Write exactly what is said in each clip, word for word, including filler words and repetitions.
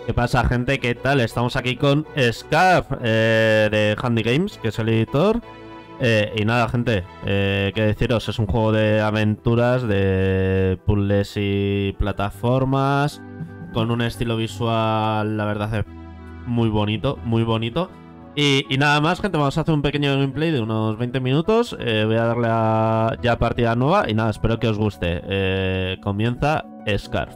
¿Qué pasa, gente? ¿Qué tal? Estamos aquí con Scarf eh, de Handy Games, que es el editor. Eh, y nada, gente, eh, qué deciros, es un juego de aventuras, de puzzles y plataformas, con un estilo visual, la verdad, es muy bonito, muy bonito. Y, y nada más, gente, vamos a hacer un pequeño gameplay de unos veinte minutos. Eh, voy a darle a ya partida nueva y nada, espero que os guste. Eh, comienza Scarf.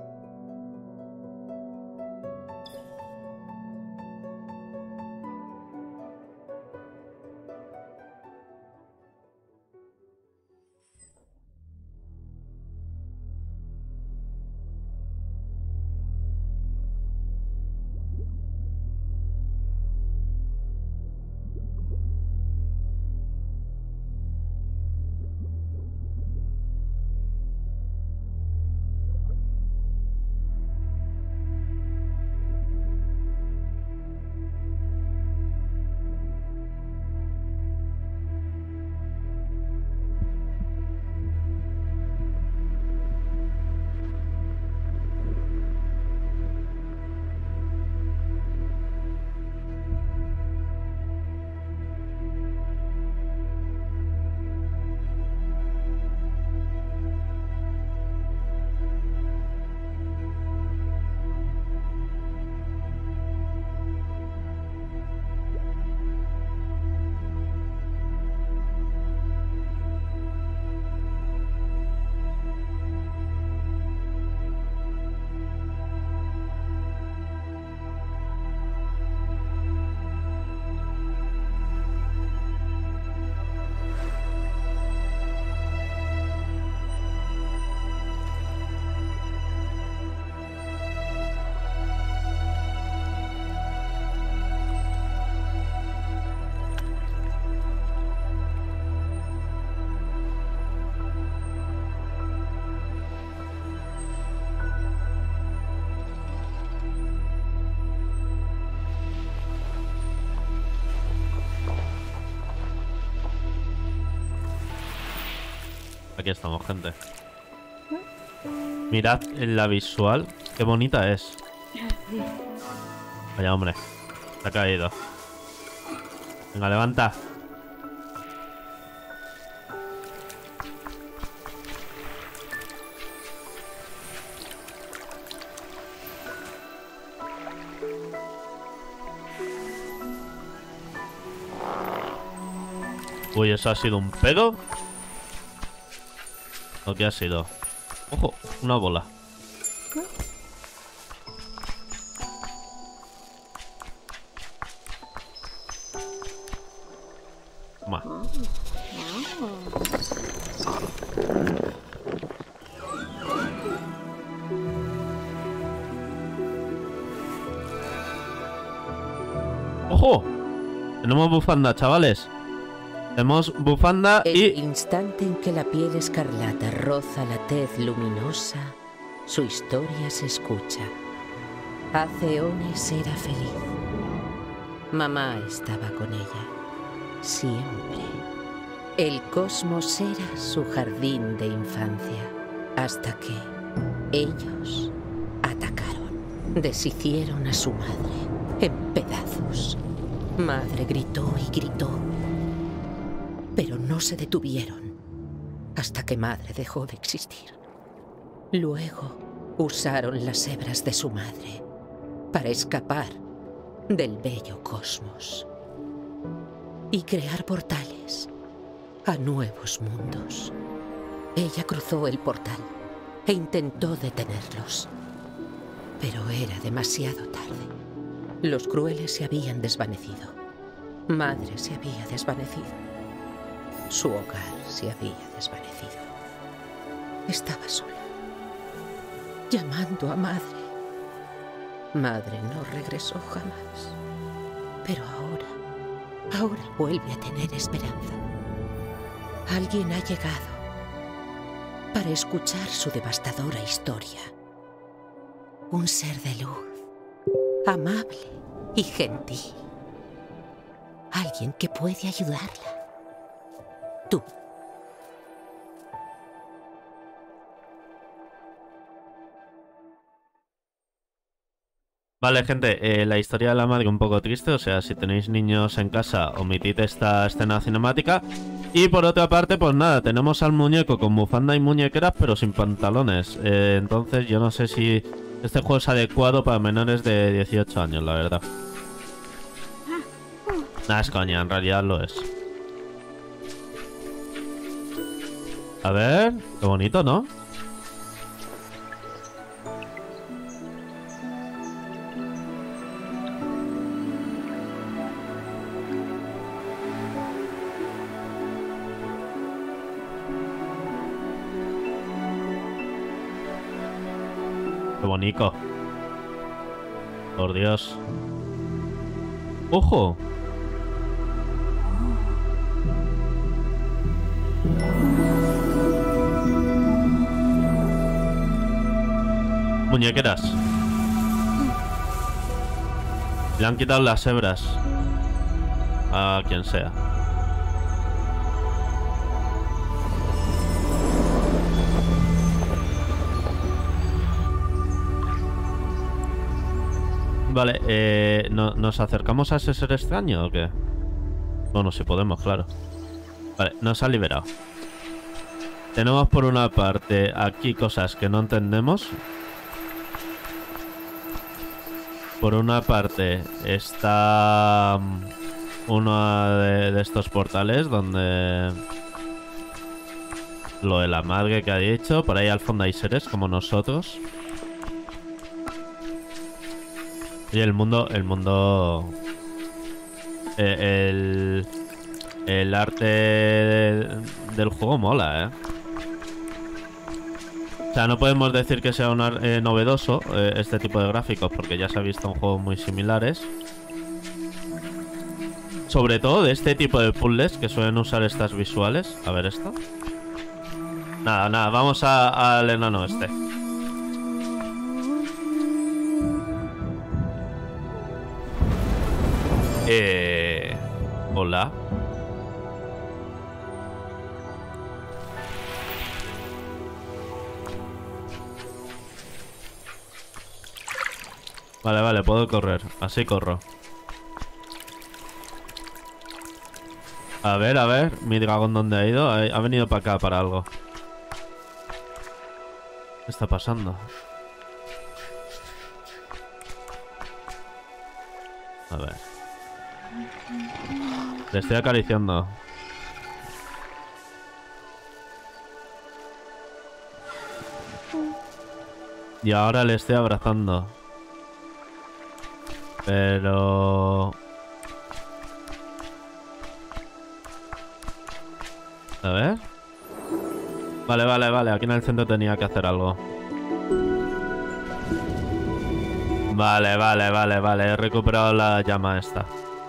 Aquí estamos, gente. Mirad la visual, qué bonita es. Vaya, hombre, se ha caído. Venga, levanta. Uy, ¿eso ha sido un pedo? ¿O qué ha sido? Ojo, una bola. Toma. ¡Ojo! Tenemos bufanda, chavales. Tenemos bufanda El y... instante en que la piel escarlata roza la tez luminosa, su historia se escucha. Hace eones era feliz. Mamá estaba con ella. Siempre. El cosmos era su jardín de infancia. Hasta que ellos atacaron. Deshicieron a su madre en pedazos. Madre gritó y gritó. Pero no se detuvieron hasta que madre dejó de existir. Luego usaron las hebras de su madre para escapar del bello cosmos y crear portales a nuevos mundos. Ella cruzó el portal e intentó detenerlos, pero era demasiado tarde. Los crueles se habían desvanecido. Madre se había desvanecido. Su hogar se había desvanecido. Estaba sola, llamando a madre. Madre no regresó jamás. Pero ahora, ahora vuelve a tener esperanza. Alguien ha llegado para escuchar su devastadora historia. Un ser de luz, amable y gentil. Alguien que puede ayudarla. Tú. Vale, gente, eh, la historia de la madre un poco triste, o sea, si tenéis niños en casa, omitid esta escena cinemática. Y por otra parte, pues nada, tenemos al muñeco con bufanda y muñequeras, pero sin pantalones. Eh, entonces yo no sé si este juego es adecuado para menores de dieciocho años, la verdad. Nada, es coña, en realidad lo es. A ver, qué bonito, ¿no? Qué bonito. Por Dios. ¡Ojo! Muñequeras. Le han quitado las hebras a quien sea. Vale, eh, ¿no, ¿nos acercamos a ese ser extraño o qué? Bueno, si podemos, claro. Vale, nos ha liberado. Tenemos por una parte aquí cosas que no entendemos. Por una parte está uno de, de estos portales donde... Lo de la madre que ha dicho. Por ahí al fondo hay seres como nosotros. Y el mundo... El mundo... Eh, el... El arte de, del juego mola, ¿eh? O sea, no podemos decir que sea un eh, novedoso eh, este tipo de gráficos, porque ya se ha visto en juegos muy similares. Sobre todo de este tipo de puzzles que suelen usar estas visuales. A ver esto. Nada, nada, vamos a, al enano este. Eh... Hola. Vale, vale, puedo correr. Así corro. A ver, a ver. Mi dragón, ¿dónde ha ido? Ha, ha venido para acá para algo. ¿Qué está pasando? A ver. Le estoy acariciando. Y ahora le estoy abrazando. Pero... A ver. Vale, vale, vale. Aquí en el centro tenía que hacer algo. Vale, vale, vale, vale. He recuperado la llama esta.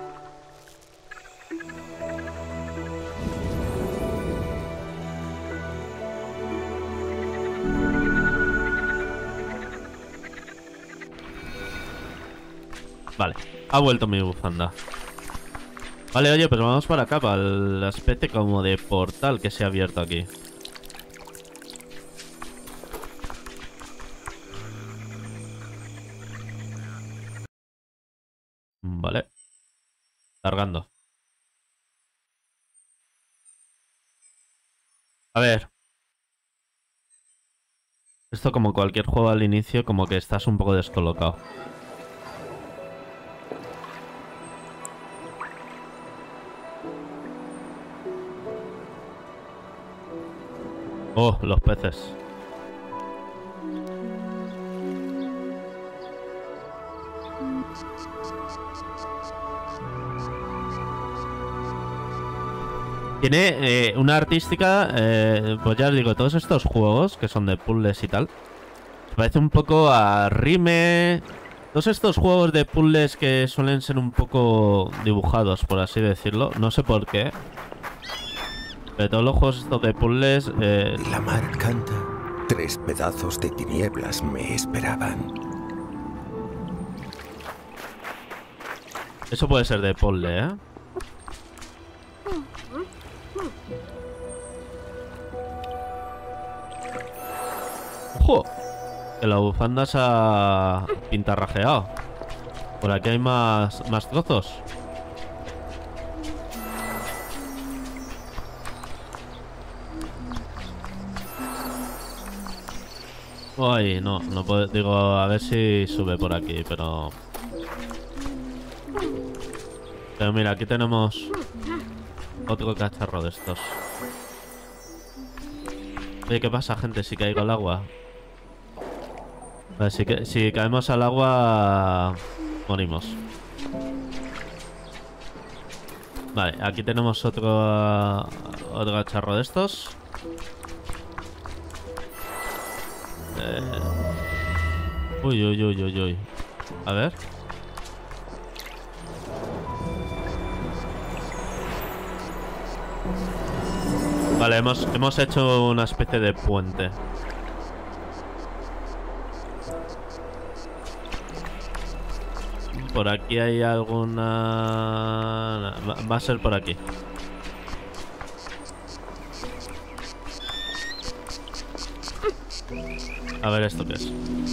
Vale, ha vuelto mi bufanda. Vale, oye, pues vamos para acá, para la especie como de portal que se ha abierto aquí. Vale. Cargando. A ver. Esto como cualquier juego al inicio, como que estás un poco descolocado. Oh, los peces. Tiene eh, una artística, eh, pues ya os digo, todos estos juegos que son de puzzles y tal, parece un poco a Rime. Todos estos juegos de puzzles que suelen ser un poco dibujados, por así decirlo, no sé por qué. De todos los juegos estos de puzzles... Eh... La mar canta. Tres pedazos de tinieblas me esperaban. Eso puede ser de puzzle, ¿eh? ¡Ojo! Que la bufanda se ha pintarrajeado. Por aquí hay más, más trozos. Ay, no, no puedo. Digo, a ver si sube por aquí, pero... Pero mira, aquí tenemos otro cacharro de estos. Oye, ¿qué pasa, gente? Si caigo al agua. Vale, si, que, si caemos al agua... morimos. Vale, aquí tenemos otro... otro cacharro de estos. Eh... Uy, uy, uy, uy, uy. A ver. Vale, hemos, hemos hecho una especie de puente. Por aquí hay alguna... Va a ser por aquí. A ver esto qué es.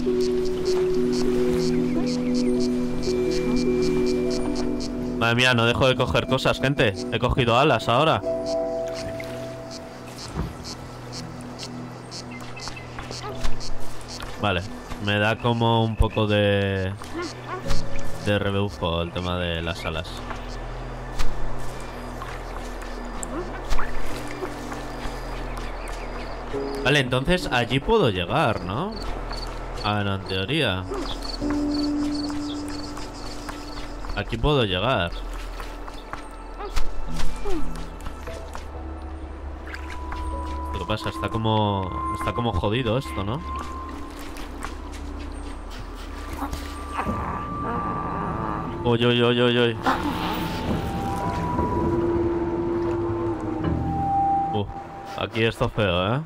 Madre mía, no dejo de coger cosas, gente. He cogido alas ahora. Vale, me da como un poco de... de rebufo el tema de las alas. Vale, entonces allí puedo llegar, ¿no? Ah, no, en teoría. Aquí puedo llegar. Lo que pasa, está como... está como jodido esto, ¿no? Uy, uy, uy, uy, uy. Uh, aquí esto es feo, ¿eh?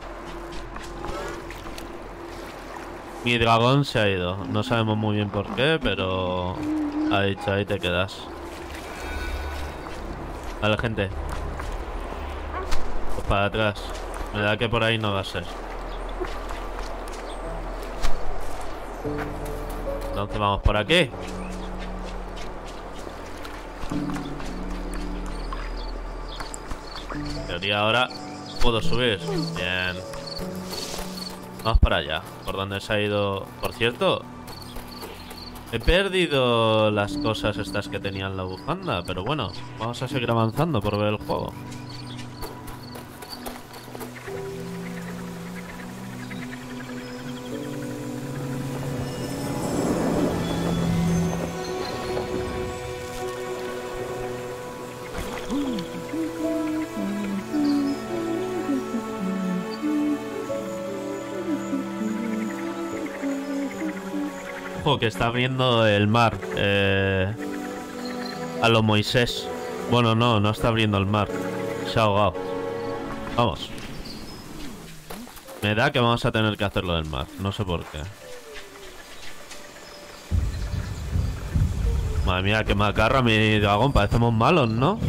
Mi dragón se ha ido. No sabemos muy bien por qué, pero... ha dicho, ahí te quedas. Vale, gente. Pues para atrás. Me da que por ahí no va a ser. Entonces vamos por aquí. En teoría ahora puedo subir. Bien. Vamos para allá. Por donde se ha ido. Por cierto, he perdido las cosas estas que tenía en la bufanda. Pero bueno, vamos a seguir avanzando por ver el juego. Que está abriendo el mar eh, a lo Moisés. Bueno, no, no está abriendo el mar. Se ha ahogado. Vamos. Me da que vamos a tener que hacerlo del mar. No sé por qué. Madre mía, que macarra mi dragón. Parecemos malos, ¿no?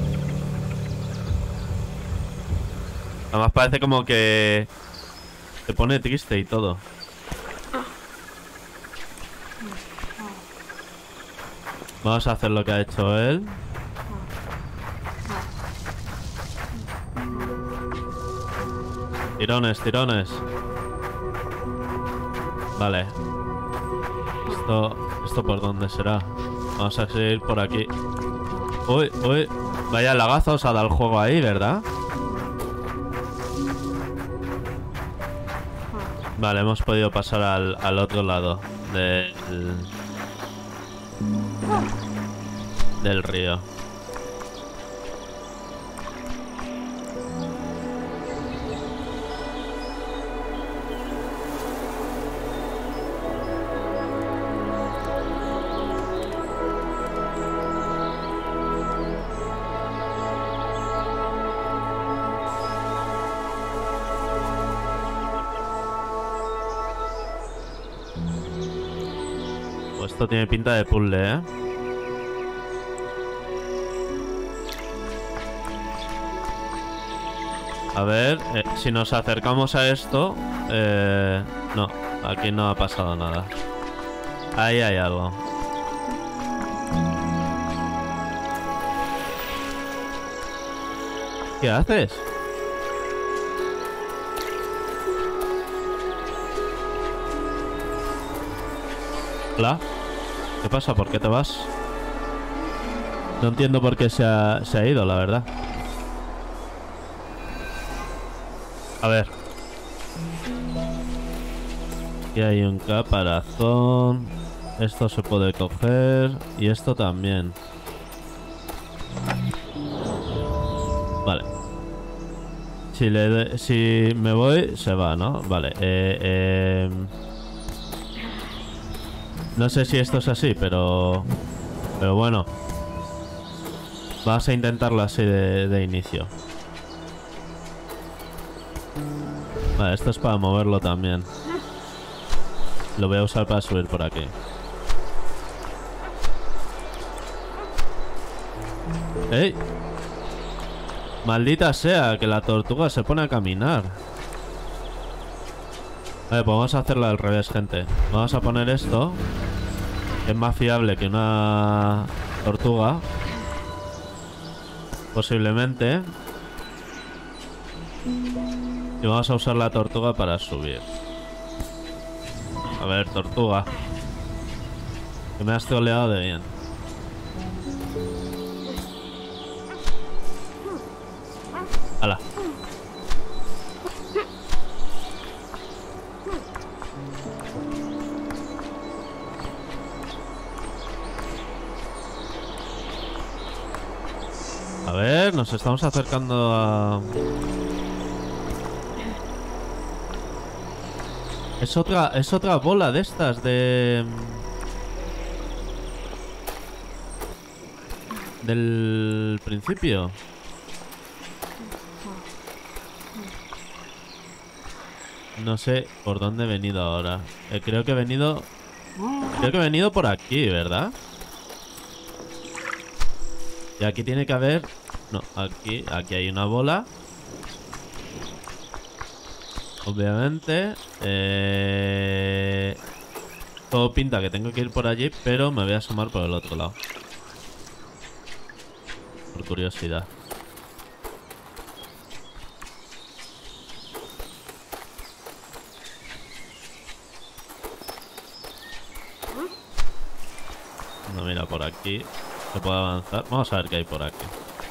Además parece como que se pone triste y todo. Vamos a hacer lo que ha hecho él. Tirones, tirones. Vale. Esto, esto por dónde será. Vamos a seguir por aquí. Uy, uy. Vaya lagazos ha dado el juego ahí, ¿verdad? Vale, hemos podido pasar al, al otro lado del... del río. Pues esto tiene pinta de puzzle, ¿eh? A ver, eh, si nos acercamos a esto... Eh, no, aquí no ha pasado nada. Ahí hay algo. ¿Qué haces? Hola. ¿Qué pasa? ¿Por qué te vas? No entiendo por qué se ha, se ha ido, la verdad. A ver. Aquí hay un caparazón. Esto se puede coger. Y esto también. Vale. Si, le de, si me voy, se va, ¿no? Vale. Eh, eh... No sé si esto es así, pero... Pero bueno. Vas a intentarlo así de, de inicio. Vale, esto es para moverlo también. Lo voy a usar para subir por aquí. ¡Ey! Maldita sea, que la tortuga se pone a caminar. Vale, pues vamos a hacerlo al revés, gente. Vamos a poner esto. Es más fiable que una tortuga. Posiblemente. Y vamos a usar la tortuga para subir. A ver, tortuga. Que me has troleado de bien. ¡Hala! A ver, nos estamos acercando a... Es otra, es otra bola de estas de... Del principio. No sé por dónde he venido ahora. Eh, creo que he venido... Creo que he venido por aquí, ¿verdad? Y aquí tiene que haber... No, aquí, aquí hay una bola. Obviamente. Eh... Todo pinta que tengo que ir por allí, pero me voy a asomar por el otro lado. Por curiosidad. No, mira, por aquí se puede avanzar. Vamos a ver qué hay por aquí.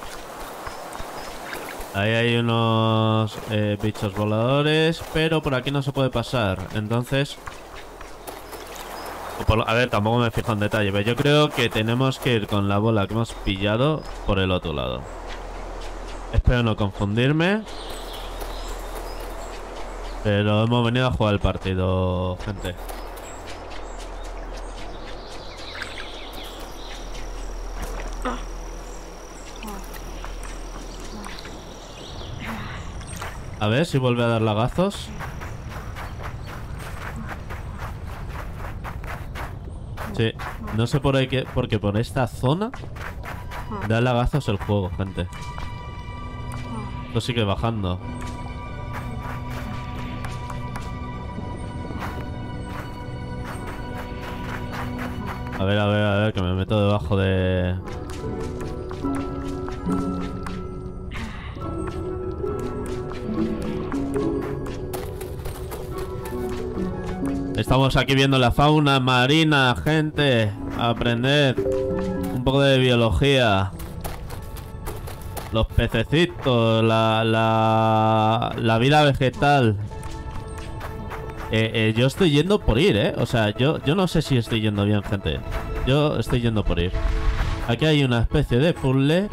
Ahí hay unos eh, bichos voladores, pero por aquí no se puede pasar. Entonces... Por, a ver, tampoco me fijo en detalle, pero yo creo que tenemos que ir con la bola que hemos pillado por el otro lado. Espero no confundirme. Pero hemos venido a jugar el partido, gente. A ver si vuelve a dar lagazos. Sí, no sé por ahí que... Porque por esta zona da lagazos el juego, gente. Esto sigue bajando. A ver, a ver, a ver, que me meto debajo de... Estamos aquí viendo la fauna marina, gente. Aprended un poco de biología. Los pececitos, la, la, la vida vegetal. Eh, eh, yo estoy yendo por ir, ¿eh? O sea, yo, yo no sé si estoy yendo bien, gente. Yo estoy yendo por ir. Aquí hay una especie de puzzle.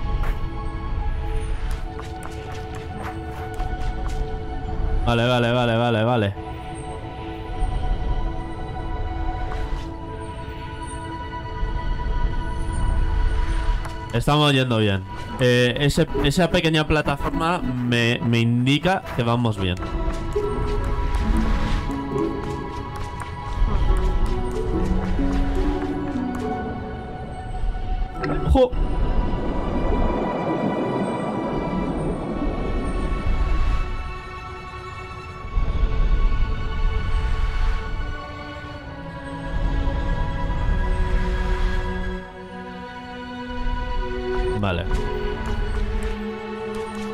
Vale, vale, vale, vale, vale. Estamos yendo bien. Eh, ese, esa pequeña plataforma me, me indica que vamos bien. ¡Ojo! Vale.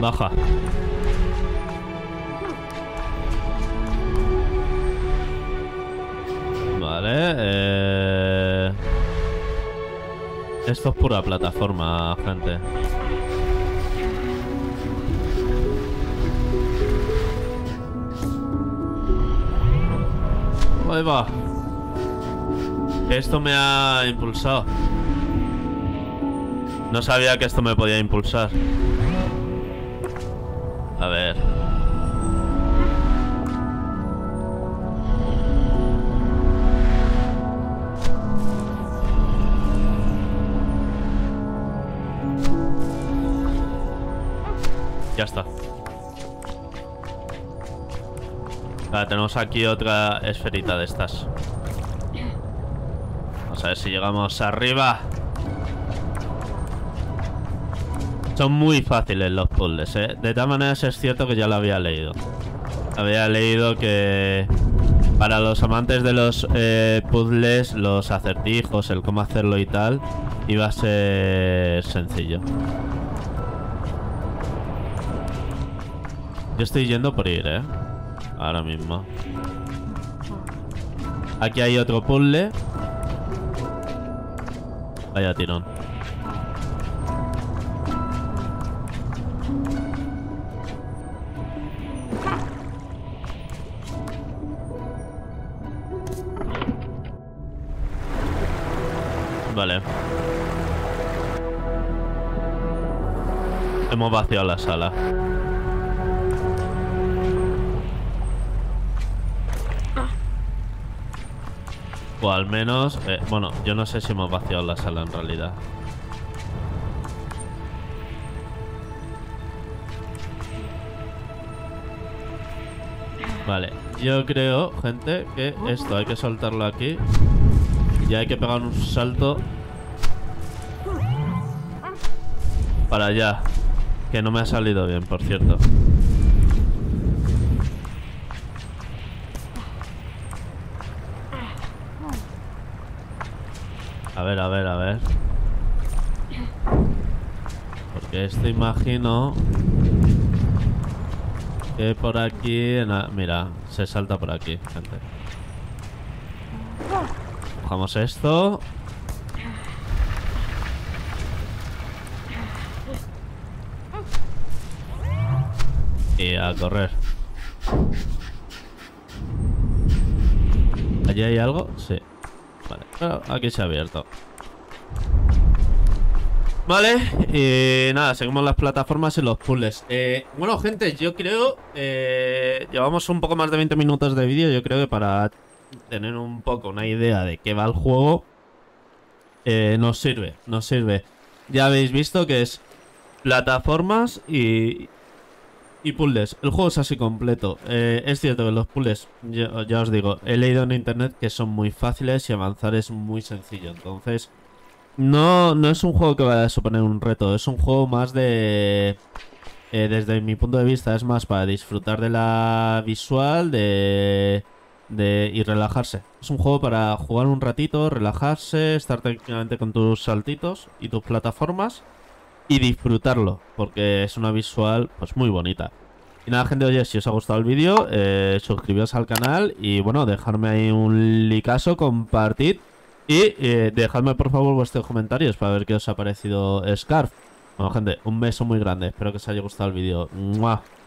Baja. Vale. Eh... Esto es pura plataforma, gente. Ahí va. Esto me ha impulsado. No sabía que esto me podía impulsar. A ver. Ya está. Vale, tenemos aquí otra esferita de estas. Vamos a ver si llegamos arriba. Son muy fáciles los puzzles, ¿eh? De todas maneras es cierto que ya lo había leído. Había leído que para los amantes de los eh, puzzles, los acertijos, el cómo hacerlo y tal, iba a ser sencillo. Yo estoy yendo por ir, ¿eh? Ahora mismo. Aquí hay otro puzzle. Vaya tirón. Vale. Hemos vaciado la sala. O al menos... Eh, bueno, yo no sé si hemos vaciado la sala en realidad. Vale, yo creo, gente, que esto hay que soltarlo aquí. Y hay que pegar un salto para allá. Que no me ha salido bien, por cierto. A ver, a ver, a ver. Porque esto imagino que por aquí... Mira, se salta por aquí, gente. Cogemos esto. Y a correr. ¿Allí hay algo? Sí. Vale, pero aquí se ha abierto. Vale, y nada, seguimos las plataformas y los puzzles. eh, Bueno, gente, yo creo eh, llevamos un poco más de veinte minutos de vídeo. Yo creo que para tener un poco una idea de qué va el juego eh, nos sirve, nos sirve. Ya habéis visto que es plataformas y, y puzzles. El juego es así completo. eh, Es cierto que los puzzles, ya, ya os digo, he leído en internet que son muy fáciles y avanzar es muy sencillo. Entonces no, no es un juego que vaya a suponer un reto. Es un juego más de... Eh, desde mi punto de vista es más para disfrutar de la visual de, de y relajarse. Es un juego para jugar un ratito, relajarse, estar tranquilamente con tus saltitos y tus plataformas y disfrutarlo, porque es una visual pues muy bonita. Y nada, gente, oye, si os ha gustado el vídeo, eh, suscribiros al canal y bueno, dejarme ahí un likeazo, compartid y eh, dejadme por favor vuestros comentarios para ver qué os ha parecido Scarf. Bueno, gente, un beso muy grande. Espero que os haya gustado el vídeo. ¡Mua!